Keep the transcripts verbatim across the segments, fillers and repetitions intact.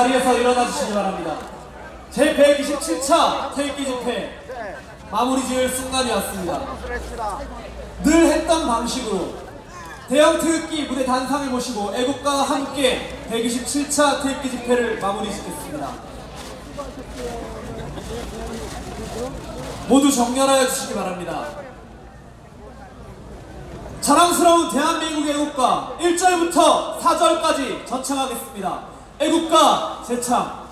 자리에서 일어나 주시기 바랍니다. 제백이십칠 차 태극기 집회 마무리 지을 순간이 왔습니다. 늘 했던 방식으로 대형 태극기 무대 단상을 모시고 애국가와 함께 백이십칠 차 태극기 집회를 마무리 짓겠습니다. 모두 정렬하여 주시기 바랍니다. 자랑스러운 대한민국 애국가 일 절부터 사 절까지 전창하겠습니다. 애국가 재창.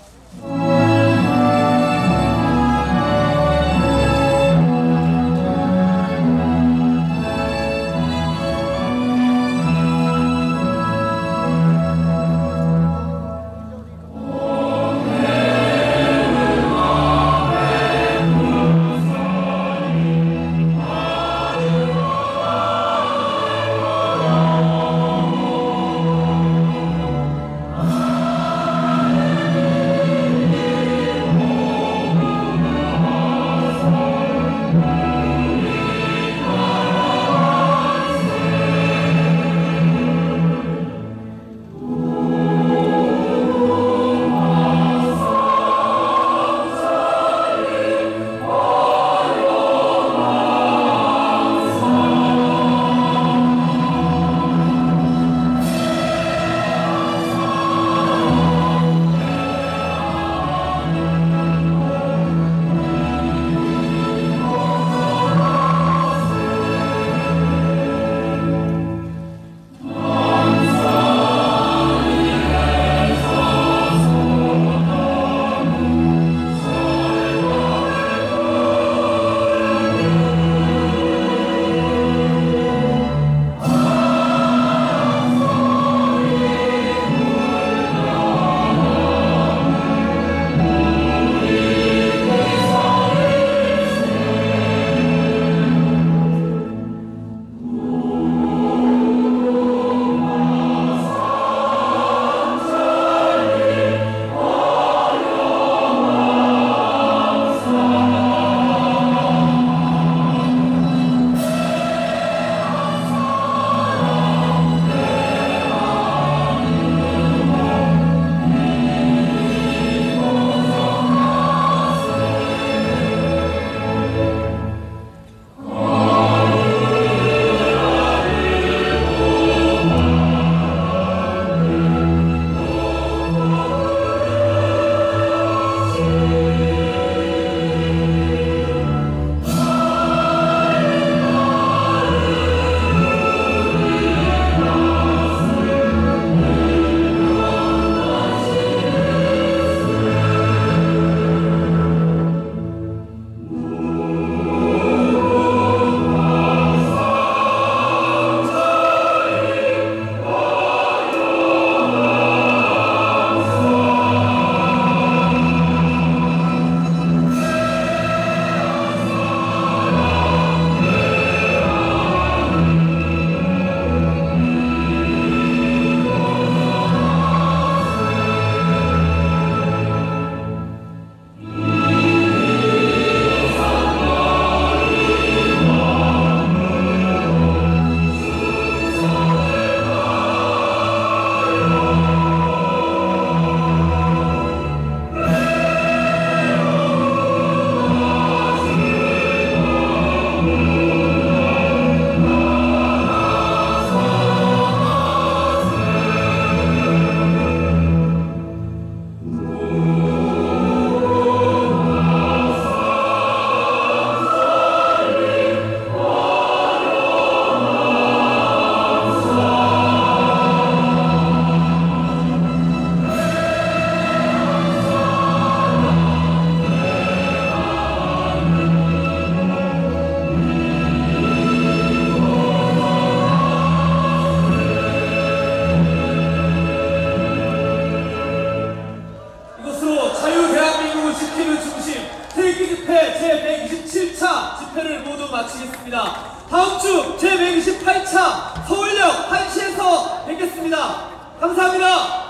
제백이십칠 차 집회를 모두 마치겠습니다. 다음 주 제백이십팔 차 서울역 한 시에서 뵙겠습니다. 감사합니다.